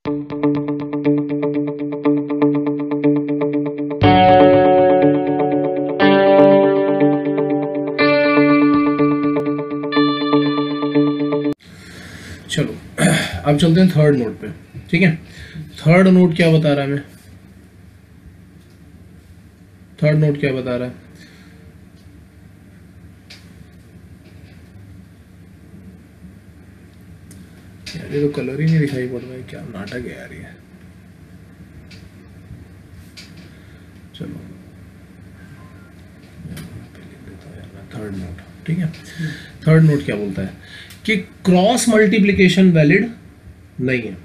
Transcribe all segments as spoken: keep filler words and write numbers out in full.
चलो अब चलते हैं थर्ड नोट पे, ठीक है। थर्ड नोट क्या बता रहा है हमें, थर्ड नोट क्या बता रहा है, यार ये तो कलर ही नहीं दिखाई पड़ रहा है, क्या नाटक है यार ये। चलो थर्ड नोट, ठीक है। थर्ड नोट क्या बोलता है कि क्रॉस मल्टीप्लिकेशन वैलिड नहीं है,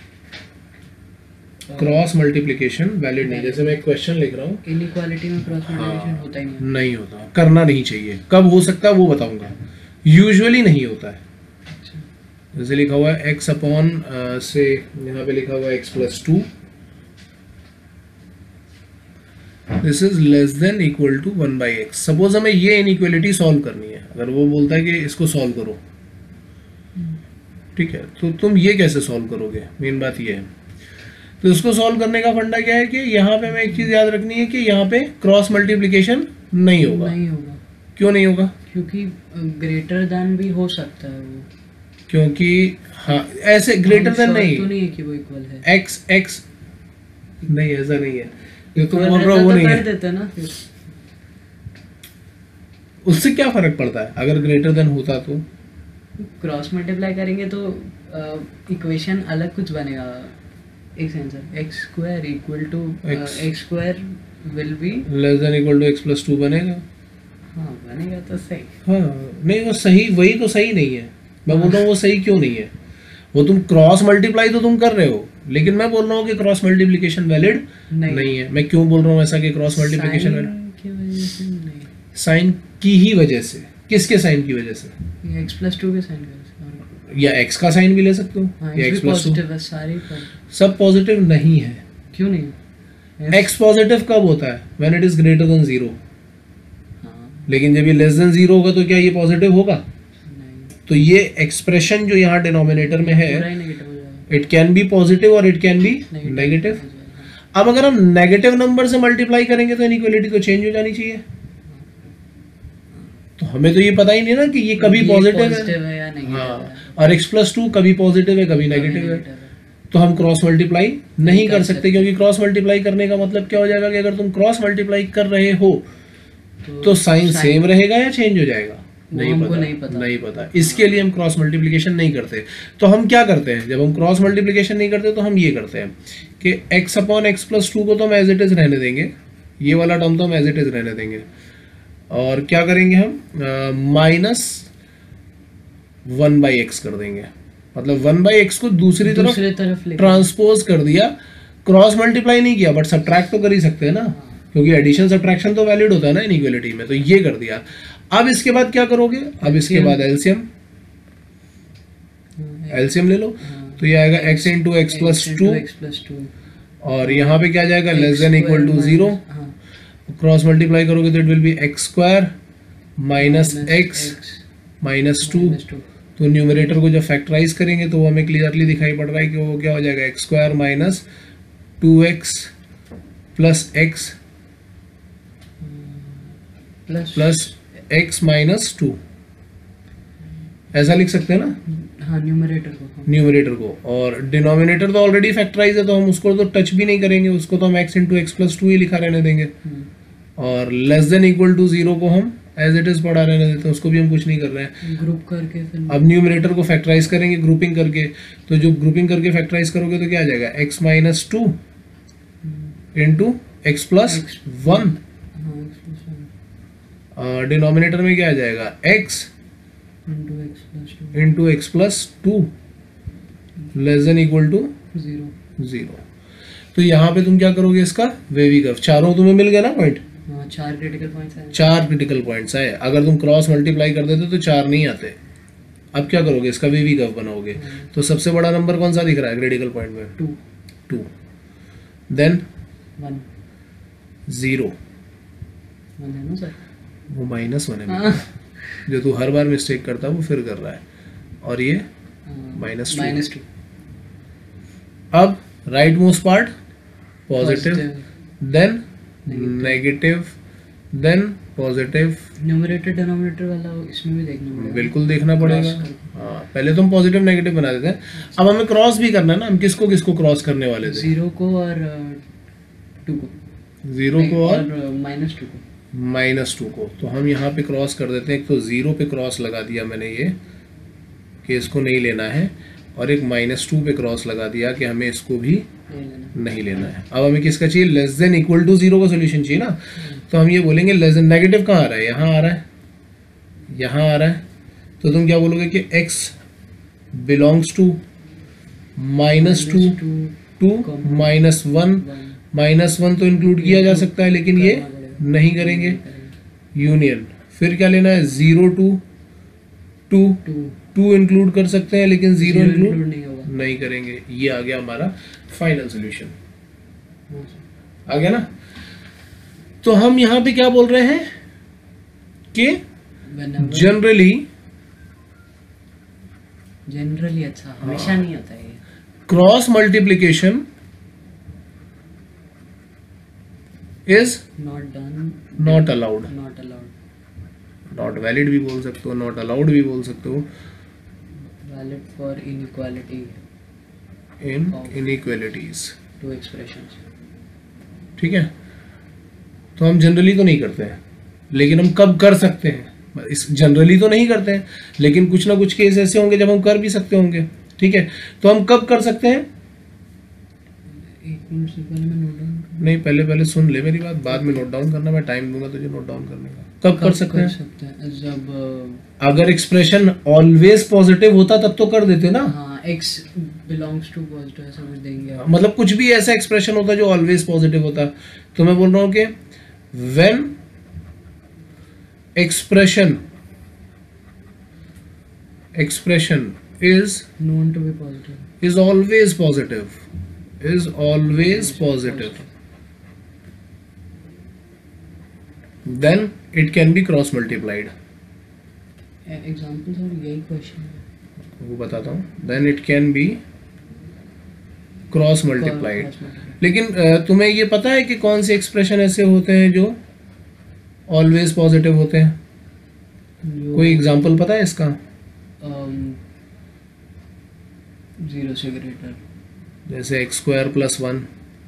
क्रॉस मल्टीप्लिकेशन वैलिड नहीं। जैसे मैं एक क्वेश्चन लिख रहा हूँ, इनइक्वालिटी में क्रॉस मल्टीप्लिकेशन होता ही नहीं, नहीं होता, करना नहीं चाहिए। कब हो सकता है वो बताऊंगा, यूजुअली नहीं होता है। जैसे लिखा हुआ है x अपॉन से, यहाँ पे लिखा हुआ है x plus two, this is less than equal to one by X. Suppose हमें ये इनइक्वालिटी सॉल्व करनी है, अगर वो बोलता है कि इसको सॉल्व करो, ठीक है, तो तुम ये कैसे सॉल्व करोगे, मेन बात ये है। तो इसको सॉल्व करने का फंडा क्या है कि यहाँ पे हमें एक चीज याद रखनी है कि यहाँ पे क्रॉस मल्टीप्लिकेशन नहीं होगा। नहीं होगा, क्यों नहीं होगा? क्योंकि ग्रेटर देन भी हो सकता है वो, क्योंकि हाँ ऐसे ग्रेटर देन नहीं, तो नहीं है कि वो इक्वल है। एक्स एक्स नहीं, ऐसा नहीं है, ये तुम बोल रहे हो वो नहीं है, देता ना फिर उससे क्या फर्क पड़ता है अगर ग्रेटर देन होता तो। क्रॉस मल्टीप्लाई करेंगे तो इक्वेशन uh, अलग कुछ बनेगा। एक answer X square equal to X square will be less than equal to X plus two बनेगा। हाँ बनेगा तो सही। हाँ नहीं वो सही, वही तो सही नहीं है। मैं बोल रहा हूँ वो सही क्यों नहीं है, वो तुम क्रॉस मल्टीप्लाई तो तुम कर रहे हो, लेकिन मैं बोल रहा हूँ कि क्रॉस मल्टीप्लिकेशन वैलिड नहीं।, नहीं है। मैं क्यों बोल रहा हूँ ऐसा कि क्रॉस मल्टीप्लिकेशन वैलिड, साइन की ही वजह से। किसके साइन की वजह से? एक्स प्लस टू के साइन की वजह से, या एक्स का साइन भी ले सकते हो, हाँ, या एक्स प्लस टू। सारे सब पॉजिटिव नहीं है। क्यों नहीं? एक्स पॉजिटिव कब होता है? When it is greater than zero. लेकिन जब ये लेस देन जीरो होगा तो क्या ये पॉजिटिव होगा? नहीं। तो ये एक्सप्रेशन जो यहाँ डिनोमिनेटर में है, इट कैन बी पॉजिटिव और इट कैन बी नेगेटिव। अब अगर हम नेगेटिव नंबर से मल्टीप्लाई करेंगे तो इनइक्वालिटी तो चेंज हो जानी चाहिए। तो हमें तो ये पता ही नहीं ना कि ये कभी पॉजिटिव है या नहीं। हाँ, और x प्लस टू कभी पॉजिटिव है कभी नेगेटिव है, तो हम क्रॉस मल्टीप्लाई नहीं कर सकते, क्योंकि क्रॉस मल्टीप्लाई करने का मतलब क्या हो जाएगा कि अगर तुम क्रॉस मल्टीप्लाई कर रहे हो तो साइन सेम रहेगा या चेंज हो जाएगा, नहीं पता, नहीं पता नहीं पता इसके लिए हम क्रॉस मल्टीप्लिकेशन नहीं करते। तो हम क्या करते हैं, जब हम क्रॉस मल्टीप्लिकेशन नहीं करते तो हम ये करते हैं कि x upon X plus two को तो हम एज इट इज रहने देंगे, ये वाला टर्म तो हम एज इट इज रहने देंगे, और क्या करेंगे हम माइनस वन बाई एक्स कर देंगे। मतलब वन बाई एक्स को दूसरी तरफ, तरफ ट्रांसपोज कर दिया, क्रॉस मल्टीप्लाई नहीं किया, बट सब्ट्रैक्ट तो कर ही सकते हैं ना, क्योंकि एडिशन सब्ट्रैक्शन तो वैलिड होता है ना इनइक्वालिटी में। तो ये कर दिया। अब इसके बाद क्या करोगे? अब इसके बाद एलसीएम, एलसीएम ले लो, तो ये आएगा x into X plus two, और यहाँ पे क्या जाएगा? Less than equal to zero. Cross multiply करोगे तो it will be X square minus X minus two. तो न्यूमरेटर को जब फैक्टराइज करेंगे तो वो हमें क्लियरली दिखाई पड़ रहा है कि वो क्या हो जाएगा? X square minus two X plus X plus X minus two, ऐसा लिख सकते हैं ना। हाँ, न्यूमरेटर को, न्यूमरेटर को, और डिनोमिनेटर तो ऑलरेडी फैक्टराइज है तो हम उसको तो टच भी नहीं करेंगे, उसको तो हम x into X plus two ही लिखा रहने देंगे, और less than equal to zero को हम एज इट इज पढ़ा रहने देते हैं, उसको भी हम कुछ नहीं कर रहे हैं। ग्रुप करके फिर अब न्यूमरेटर को फैक्टराइज करेंगे ग्रुपिंग करके, तो जो ग्रुपिंग करके फैक्टराइज करोगे तो क्या आ जाएगा? x minus two into X plus one, denominator में क्या आ जाएगा? x into X plus two less than equal to zero zero. तो यहाँ पे तुम क्या करोगे? इसका वेवी कर्व, चारों तुम्हें मिल गया ना पॉइंट, चार क्रिटिकल पॉइंट्स आए, चार क्रिटिकल पॉइंट्स आए। अगर तुम क्रॉस मल्टीप्लाई कर देते तो चार नहीं आते। अब क्या करोगे? इसका वेवी कर्व बनाओगे। तो सबसे बड़ा नंबर कौन सा दिख रहा है क्रिटिकल पॉइंट में? Two two then one zero, one है ना सर? वो माइनस वन है, जो तू हर बार मिस्टेक करता है वो फिर कर रहा है, और ये माइनस टू। माइनस टू अब right most part positive, then negative, then positive. Numerator denominator वाला इसमें भी देखना पड़ेगा, बिल्कुल देखना पड़ेगा। हाँ, पहले तो हम पॉजिटिव नेगेटिव बना देते हैं, अब हमें क्रॉस भी करना है ना। हम किसको किसको क्रॉस करने वाले थे? जीरो को और टू को, जीरो को और माइनस टू को, माइनस टू को। तो हम यहाँ पे क्रॉस कर देते हैं। एक तो जीरो पे क्रॉस लगा दिया मैंने ये कि इसको नहीं लेना है, और एक माइनस टू पे क्रॉस लगा दिया कि हमें इसको भी नहीं लेना है। अब हमें किसका चाहिए? Less than equal to zero का सोल्यूशन चाहिए ना। तो हम ये बोलेंगे लेस देन, नेगेटिव कहाँ आ रहा है? यहाँ आ रहा है, यहाँ आ रहा है। तो तुम क्या बोलोगे कि x belongs to minus two two minus one. Minus one तो इंक्लूड किया जा सकता है, लेकिन ये नहीं करेंगे। यूनियन, फिर क्या लेना है? Zero two two, two include कर सकते हैं, लेकिन जीरो इंक्लूड नहीं करेंगे। ये आ गया हमारा फाइनल सॉल्यूशन, आ गया ना। तो हम यहां पे क्या बोल रहे हैं कि जनरली जनरली अच्छा हमेशा नहीं होता है, cross multiplication is not done, not allowed. Not allowed, not valid भी बोल सकते हो, नॉट अलाउड भी बोल सकते हो। Valid for inequality in inequalities to expressions. ठीक है, तो हम जनरली तो नहीं करते हैं, लेकिन हम कब कर सकते हैं? इस जनरली तो नहीं करते हैं, लेकिन कुछ ना कुछ केस ऐसे होंगे जब हम कर भी सकते होंगे। ठीक है, तो हम कब कर सकते हैं? एक मिनट से पहले मैं नोट डाउन नहीं, पहले पहले सुन ले मेरी बात, बाद में नोट डाउन करना। मैं टाइम दूंगा तुझे नोट डाउन करने का। कब कर सकते हैं? सकते हैं जब अगर एक्सप्रेशन ऑलवेज पॉजिटिव होता तब तो कर देते ना। हाँ, x बिलोंग्स टू पॉजिटिव ऐसा कुछ देंगे, मतलब कुछ भी ऐसा एक्सप्रेशन होता जो ऑलवेज पॉजिटिव होता। तो मैं बोल रहा हूं कि when expression expression is known to be positive, is always positive, is always positive, then it can be cross multiplied. Examples और यही क्वेश्चन है, वो बताता हूँ। then it can be cross multiplied. लेकिन तुम्हें ये पता है कि कौन से एक्सप्रेशन ऐसे होते हैं जो ऑलवेज पॉजिटिव होते हैं? कोई एग्जांपल पता है इसका? जीरो से ग्रेटर, जैसे एक्स स्क्वायर प्लस वन।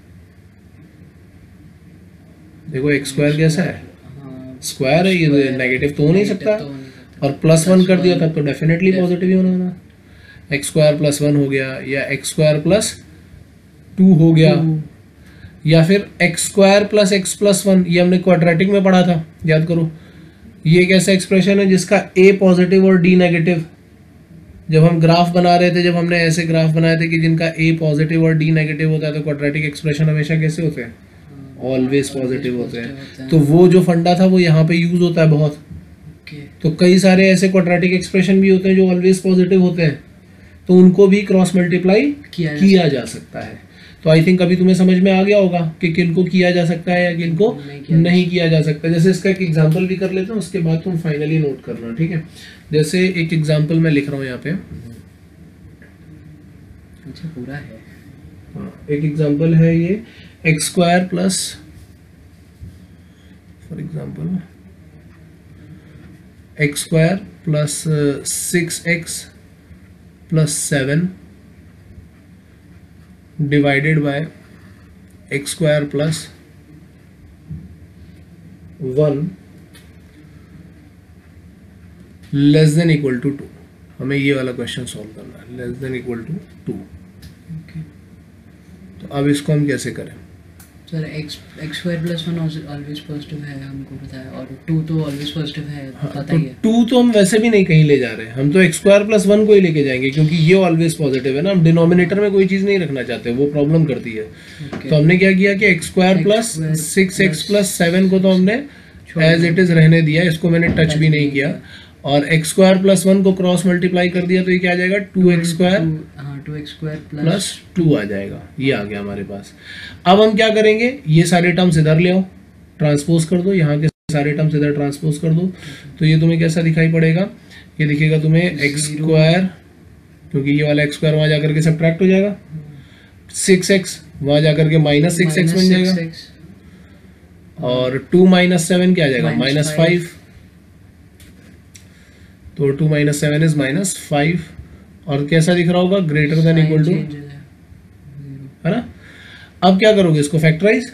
देखो एक्स स्क्वायर कैसा है? स्क्वायर है, ये नेगेटिव तो हो नहीं सकता, और प्लस वन कर दिया तब तो डेफिनेटली पॉजिटिव ही होना होना। एक्स स्क्वायर प्लस वन हो गया, या एक्स स्क्वायर प्लस टू हो गया, या फिर X square plus X plus one. ये हमने क्वाड्रेटिक में पढ़ा था, याद करो। ये एक ऐसा एक्सप्रेशन है जिसका ए पॉजिटिव और डी नेगेटिव। जब हम ग्राफ बना रहे थे, जब हमने ऐसे ग्राफ बनाए थे कि जिनका ए पॉजिटिव और डी नेगेटिव होता है, तो क्वाड्रेटिक एक्सप्रेशन हमेशा कैसे होते हैं? ऑलवेज पॉजिटिव होते हैं। तो वो जो फंडा था वो यहाँ पे यूज होता है बहुत। तो कई सारे ऐसे क्वाड्रेटिक एक्सप्रेशन भी होते हैं जो ऑलवेज पॉजिटिव होते हैं, तो उनको भी क्रॉस मल्टीप्लाई किया, किया जा सकता है। तो आई थिंक अभी तुम्हें समझ में आ गया होगा कि किन को किया जा सकता है या किन को नहीं किया, नहीं किया जा सकता। जैसे इसका एक एग्जांपल भी कर लेते हैं, उसके बाद तुम फाइनली नोट करना, ठीक है। जैसे एक एग्जांपल मैं लिख रहा हूँ यहाँ पे। अच्छा, पूरा है। हाँ, एक एग्जांपल है ये, X square plus, for example X square plus six X plus seven divided by X square plus one less than equal to two. हमें ये वाला क्वेश्चन सॉल्व करना है, less than equal to two. तो अब इसको हम कैसे करें? Sir X X square plus one always positive है, हमको पता है, और टू तो ऑलवेज पॉजिटिव है, हाँ, पता तो ही है। टू तो हम वैसे भी नहीं कहीं ले जा रहे हैं, हम तो एक्स स्क्वायर प्लस वन को ही लेके जाएंगे, क्योंकि ये ऑलवेज पॉजिटिव है ना। हम डिनोमिनेटर में कोई चीज नहीं रखना चाहते, वो प्रॉब्लम करती है। तो हमने क्या किया कि X square plus six X plus seven को तो हमने एज इट इज रहने दिया, इसको मैंने टच भी नहीं किया। और एक्स स्क्वायर प्लस वन को क्रॉस मल्टीप्लाई कर दिया, तो ये क्या आ जाएगा? Two X square two X square plus two आ जाएगा। ये आ गया हमारे पास। अब हम क्या करेंगे, ये सारे टर्म्स इधर ले आओ, ट्रांसपोज कर दो, यहाँ के सारे टर्म्स इधर ट्रांसपोज कर दो। तो ये तुम्हें कैसा दिखाई पड़ेगा? ये दिखेगा तुम्हें एक्स स्क्वायर, क्योंकि ये वाला एक्स स्क्वायर वहाँ जाकर के सब्ट्रैक्ट हो जाएगा, सिक्स एक्स, वहां जाकर के माइनस सिक्स एक्स बन जाएगा, और टू माइनस सेवन क्या आ जाएगा, माइनस फाइव। तो two minus seven is minus five, और कैसा दिख रहा होगा, ग्रेटर देन इक्वल टू, है ना। अब क्या करोगे, इसको फैक्टराइज,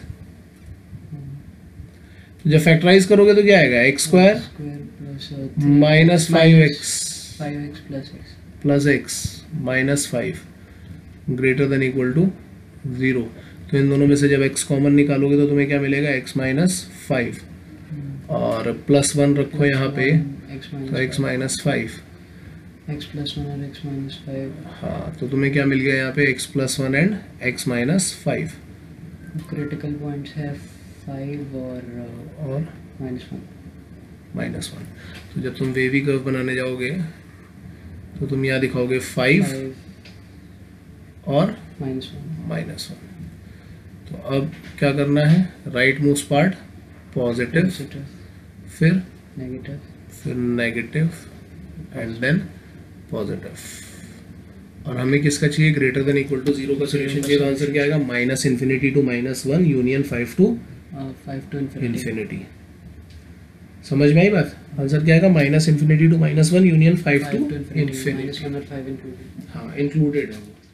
जब फैक्टराइज करोगे तो क्या आएगा, X square minus five X plus X minus five greater than equal to zero. तो इन दोनों में से जब x कॉमन निकालोगे तो तुम्हें क्या मिलेगा, x माइनस फाइव, और प्लस वन रखो यहाँ पे, तो x minus five, x plus one और x माइनस फाइव। हाँ, तो तुम्हें क्या मिल गया यहाँ पे, x plus one and x minus five. Critical points है फाइव और और माइनस वन माइनस वन। तो जब तुम वेवी कर्व बनाने जाओगे तो तुम यहाँ दिखाओगे फाइव और माइनस वन माइनस वन। तो अब क्या करना है, राइट मोस्ट पार्ट पॉजिटिव, फिर नेगेटिव, फिर नेगेटिव एंड देन पॉजिटिव। और हमें किसका चाहिए, greater than equal to zero का सोल्यूशन चाहिए। तो आंसर क्या आएगा, minus infinity to minus one union five to five to infinity. समझ में आई बात, आंसर क्या आएगा, minus infinity to minus one union five to infinity. हाँ, इंक्लूडेड है वो।